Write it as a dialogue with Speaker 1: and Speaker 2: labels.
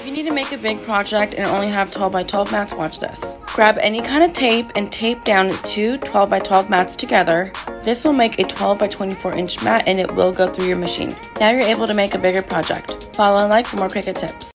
Speaker 1: If you need to make a big project and only have 12 by 12 mats, watch this. Grab any kind of tape and tape down 2 12 by 12 mats together. This will make a 12 by 24 inch mat and it will go through your machine. Now you're able to make a bigger project. Follow and like for more Cricut tips.